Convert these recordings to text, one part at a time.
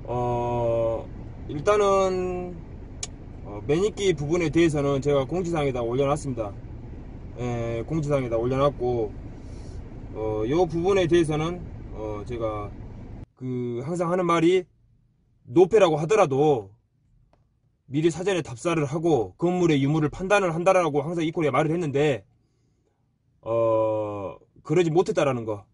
일단은 매니기 부분에 대해서는 제가 공지사항에다 올려놨습니다. 예, 공지사항에다 올려놨고 요 부분에 대해서는 제가 항상 하는 말이 노페라고 하더라도 미리 사전에 답사를 하고 건물의 유무를 판단을 한다라고 항상 이코리에 말을 했는데 그러지 못했다라는 거.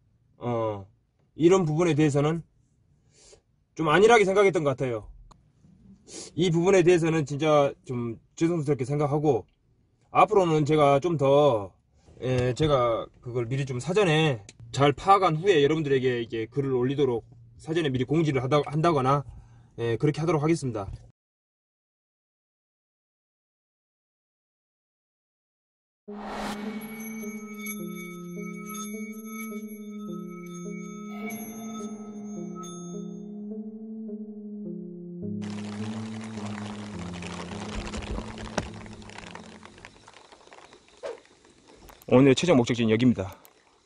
이런 부분에 대해서는 좀 안일하게 생각했던 것 같아요. 이 부분에 대해서는 진짜 좀 죄송스럽게 생각하고 앞으로는 제가 좀 더 제가 그걸 미리 좀 사전에 잘 파악한 후에 여러분들에게 이게 글을 올리도록 사전에 미리 공지를 한다거나 그렇게 하도록 하겠습니다. 오늘의 최종 목적지는 여기입니다.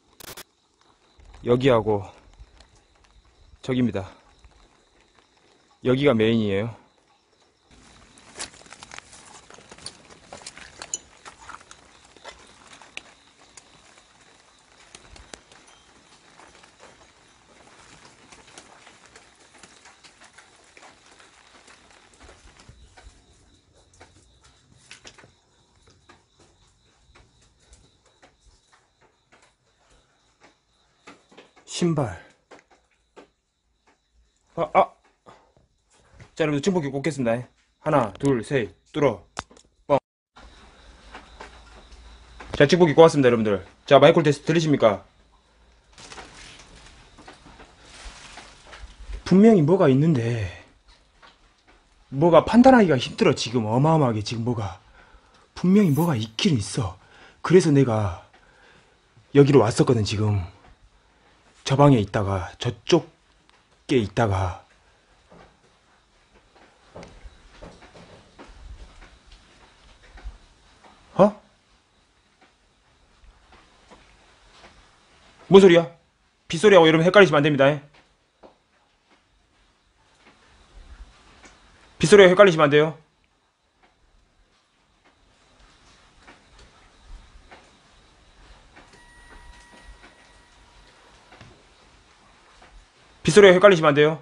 여기하고 저기입니다. 여기가 메인이에요. 신발. 자, 여러분들 증폭기 꽂겠습니다. 하나, 둘, 셋, 뚫어. 뻥. 자, 증폭기 꽂았습니다, 여러분들. 자, 마이크로 테스트 들리십니까? 분명히 뭐가 있는데, 뭐가 판단하기가 힘들어, 지금. 어마어마하게, 지금 뭐가. 분명히 뭐가 있기는 있어. 그래서 내가 여기로 왔었거든, 지금. 저 방에 있다가, 저쪽에 있다가. 어? 뭔 소리야? 빗소리하고 여러분 헷갈리시면 안 됩니다. 빗소리하고 헷갈리시면 안 돼요. 빗소리하고 헷갈리시면 안 돼요.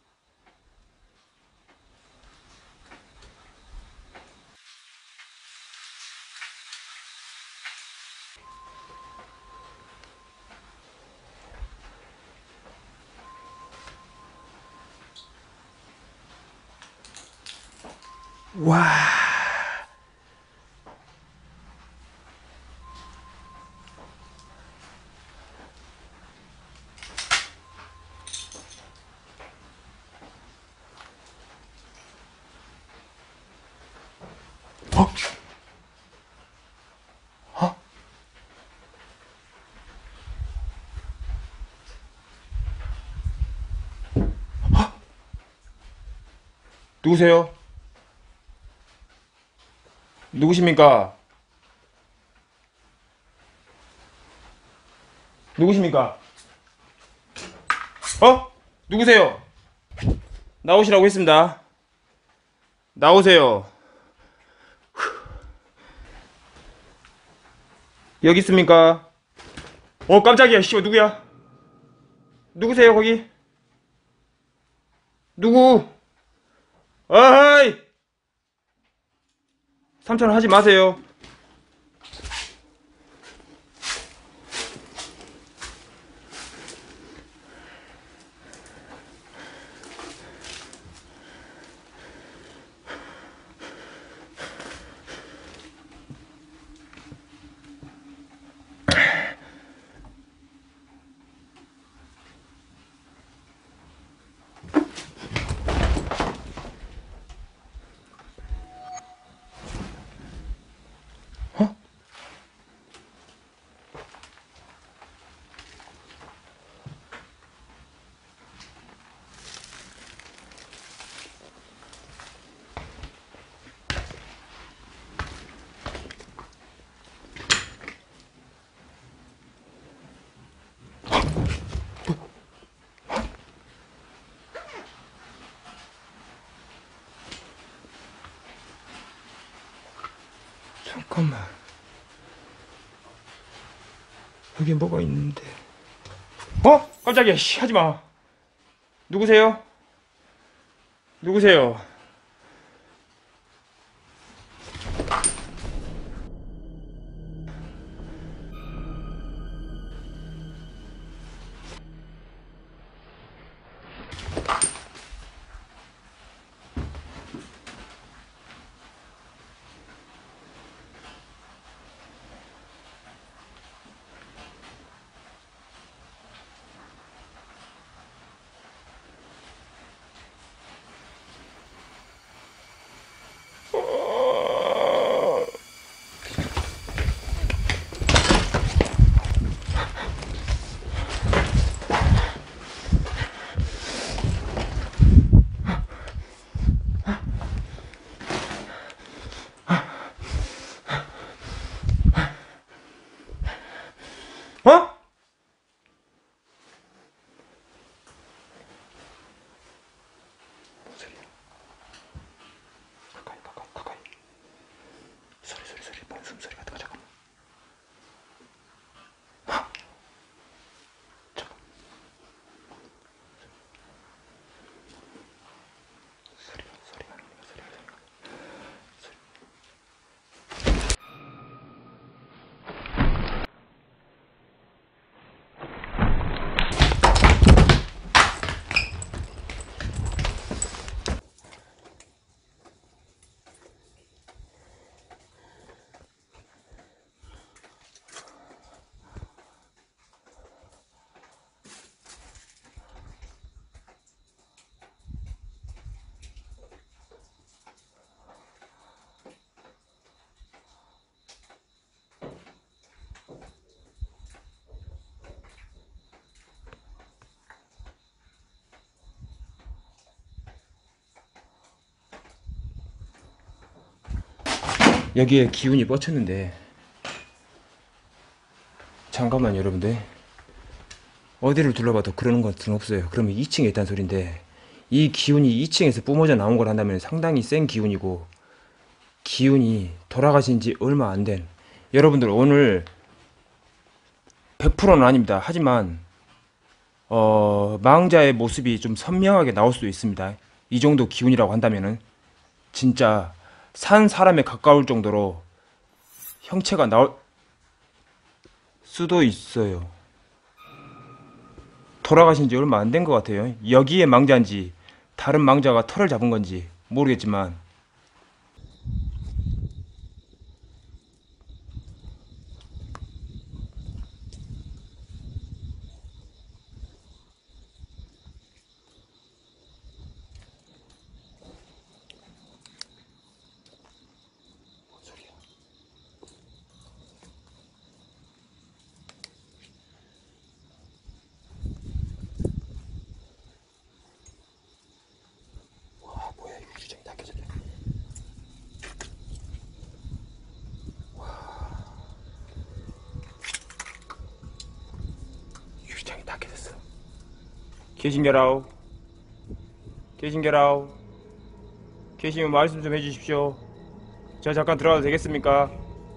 와. 어? 어? 누구세요? 누구십니까? 누구십니까? 누구세요? 나오시라고 했습니다. 나오세요. 여기 있습니까? 깜짝이야. 씨, 누구야? 누구세요, 거기? 누구? 어이! 삼촌 하지 마세요. 잠깐만. 여기 뭐가 있는데. 깜짝이야. 씨, 하지마. 누구세요? 누구세요? 어? 소리야. 가까이. 소리. 무슨 소리 같은 거 잠깐만. 잠깐. 소리가. 여기에 기운이 뻗쳤는데, 잠깐만 여러분들, 어디를 둘러봐도 그러는 것은 없어요. 그러면 2층에 있다는 소린데, 이 기운이 2층에서 뿜어져 나온 걸 한다면 상당히 센 기운이고, 기운이 돌아가신 지 얼마 안 된, 여러분들 오늘 100%는 아닙니다. 하지만 망자의 모습이 좀 선명하게 나올 수도 있습니다. 이 정도 기운이라고 한다면은 진짜 산 사람에 가까울 정도로 형체가 나올 수도 있어요. 돌아가신 지 얼마 안 된 것 같아요. 여기에 망자인지 다른 망자가 털을 잡은 건지 모르겠지만, 유리창이 다 깨졌어. 계신게라우. 계시면 말씀 좀 해주십시오. 저 잠깐 들어가도 되겠습니까?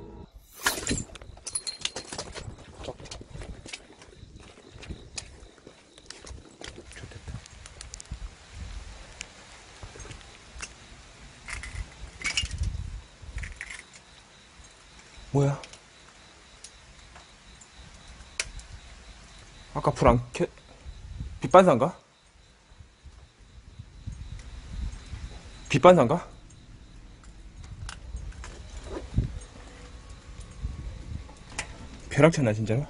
뭐야? 아까 불 안 켜... 빛반사인가? 빛반사인가? 벼락 쳤나 진짜로?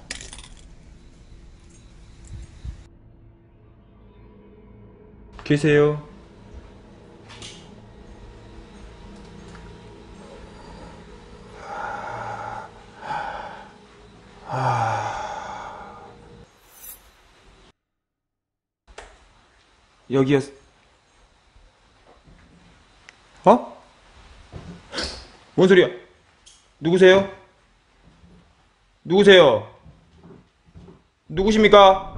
계세요? 여기에 뭔 소리야? 누구세요? 누구십니까?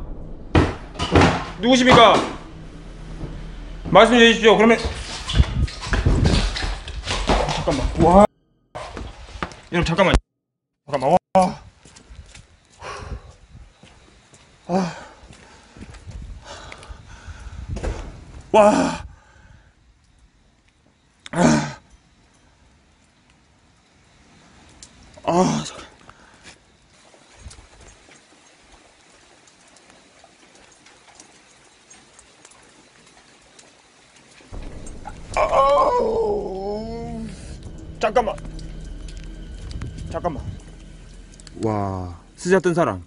말씀해 주십시오. 그러면 잠깐만. 와. 여러분 잠깐만. 와. 와. 잠깐. 잠깐만. 와, 쓰셨던 사람.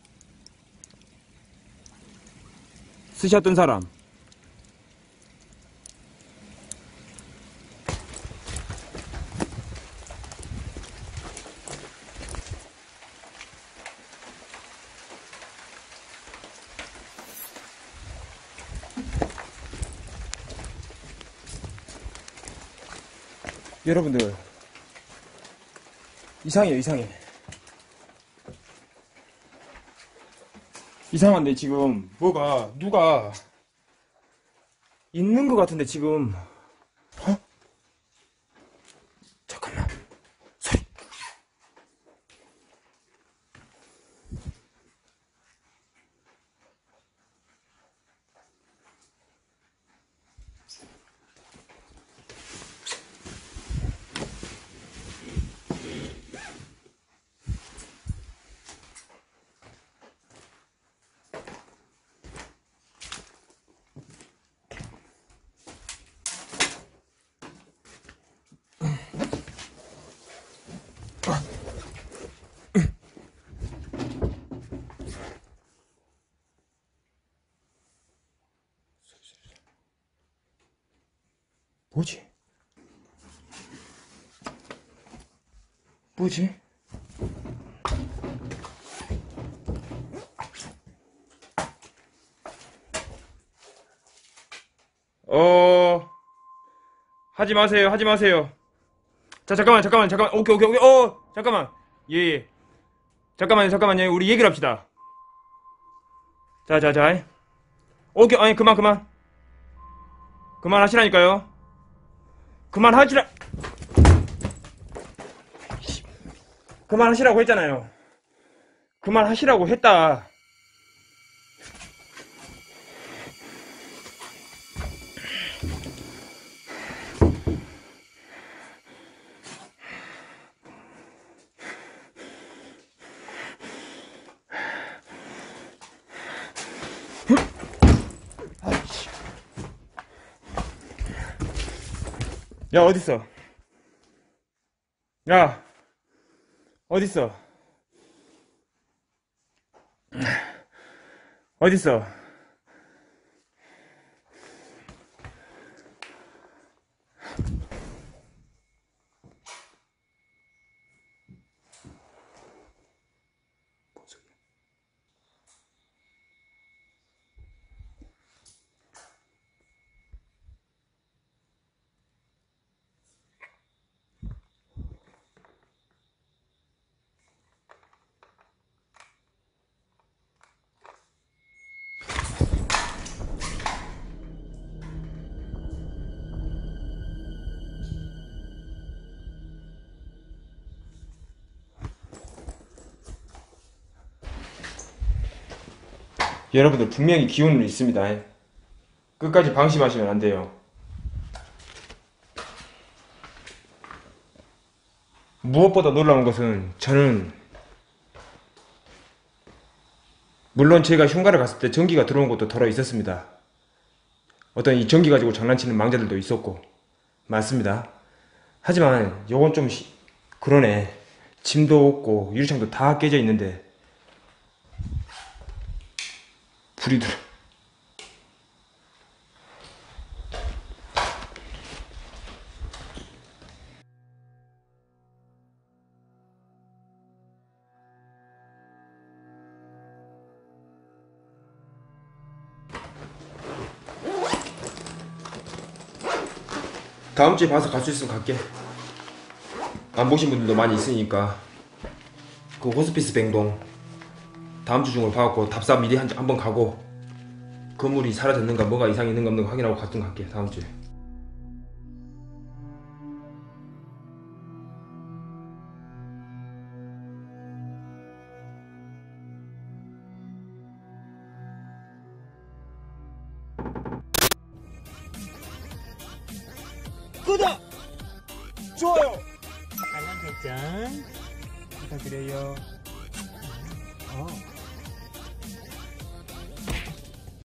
여러분들, 이상해. 이상한데 지금 누가 있는 것 같은데 지금. 잠깐만. 소리. 뭐지? 하지 마세요. 자, 잠깐만. 오케이. 잠깐만. 예. 잠깐만요. 우리 얘기를 합시다. 자. 오케이, 아니, 그만. 그만하시라니까요. 그만하시라고 했잖아요. 그만하시라고 했다. 야, 어딨어? 야, 어딨어? 여러분들 분명히 기운은 있습니다. 끝까지 방심하시면 안 돼요. 무엇보다 놀라운 것은 저는 물론 제가 흉가를 갔을 때 전기가 들어온 것도 덜어 있었습니다. 어떤 이 전기 가지고 장난치는 망자들도 있었고 맞습니다. 하지만 요건 좀 그러네. 짐도 없고 유리창도 다 깨져 있는데 불이 들어. 다음 주에 봐서 갈 수 있으면 갈게. 안 보신 분들도 많이 있으니까. 그 호스피스 뱅동 다음 주 중으로 봐갖고 답사 미리 한번 가고 건물이 사라졌는가 뭐가 이상이 있는가 없는가 확인하고 갈게. 다음 주에. 구독, 좋아요 알람 설정 부탁드려요.